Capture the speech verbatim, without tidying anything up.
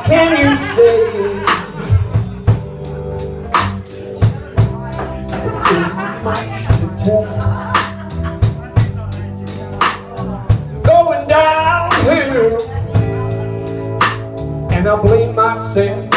can you say? There's not much to tell. Going downhill, and I blame myself.